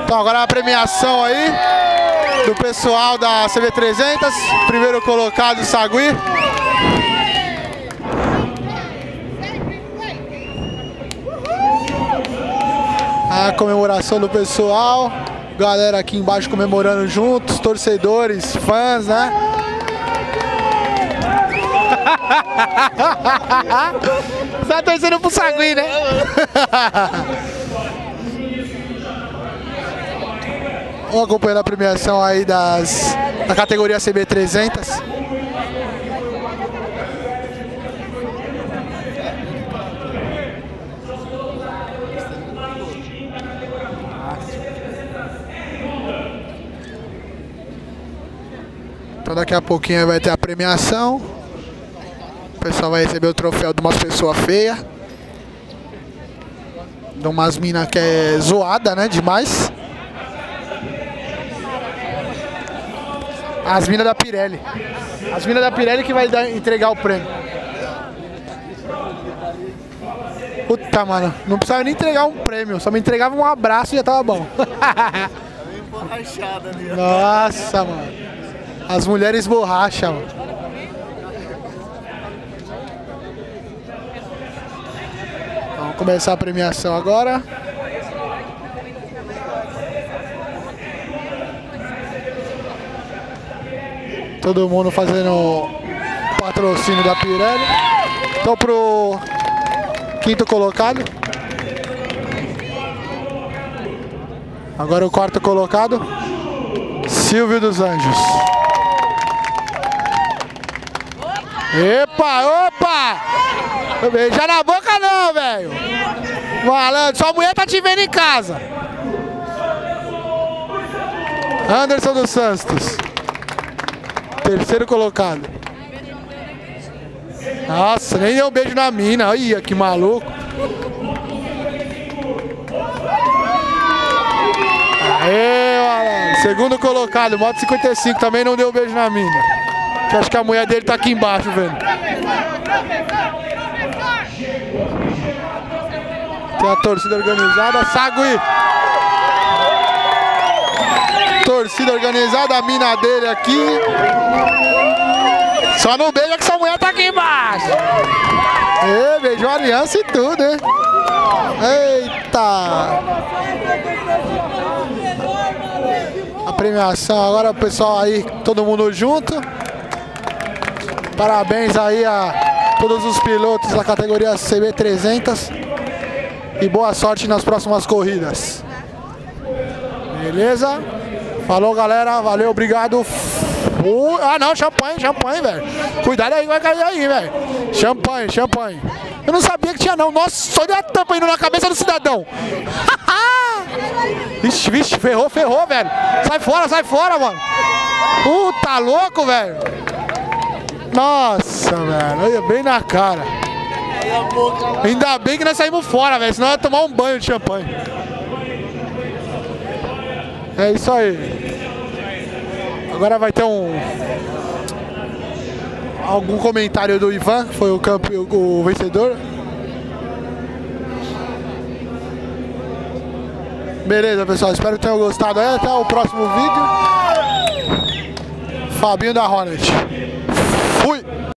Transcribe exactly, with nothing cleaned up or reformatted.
Então agora a premiação aí do pessoal da C B trezentos, primeiro colocado Sagui. A comemoração do pessoal, galera aqui embaixo comemorando juntos, torcedores, fãs, né? Você tá torcendo pro Sagui, né? Vamos acompanhando a premiação aí das, da categoria C B trezentos. Então daqui a pouquinho vai ter a premiação. O pessoal vai receber o troféu de umas pessoas feias. De umas minas que é zoada, né? Demais. As minas da Pirelli. As minas da Pirelli que vai dar, entregar o prêmio. Puta, mano. Não precisava nem entregar um prêmio. Só me entregava um abraço e já tava bom. Nossa, mano. As mulheres borracha, mano. Vamos começar a premiação agora. Todo mundo fazendo patrocínio da Pirelli. Então pro quinto colocado. Agora o quarto colocado, Silvio dos Anjos. Epa, opa! Beijar na boca não, velho. Malandro, sua mulher tá te vendo em casa. Anderson dos Santos. Terceiro colocado. Nossa, nem deu um beijo na mina. Olha que maluco. Aê, malandro. Segundo colocado, Moto cinquenta e cinco, também não deu um beijo na mina. Que acho que a mulher dele tá aqui embaixo, vendo. Tem a torcida organizada, Sagui. Torcida organizada, a mina dele aqui. Só não beija que sua mulher tá aqui embaixo. Ê, beijou a aliança e tudo, hein? Eita! A premiação agora, o pessoal aí, todo mundo junto. Parabéns aí a todos os pilotos da categoria C B trezentos. E boa sorte nas próximas corridas. Beleza? Falou, galera. Valeu, obrigado. Uh, ah, não, champanhe, champanhe, velho. Cuidado aí, vai cair aí, velho. Champanhe, champanhe. Eu não sabia que tinha, não. Nossa, olha a tampa indo na cabeça do cidadão. Vixe, vixe, ferrou, ferrou, velho. Sai fora, sai fora, mano. Uh, tá louco, velho. Nossa, velho. Olha, bem na cara. Ainda bem que nós saímos fora, velho. Senão ia tomar um banho de champanhe. É isso aí. Agora vai ter um... algum comentário do Ivan, que foi o, campe... o vencedor. Beleza, pessoal. Espero que tenham gostado aí. Até o próximo vídeo. Fabinho da Hornet. Fui!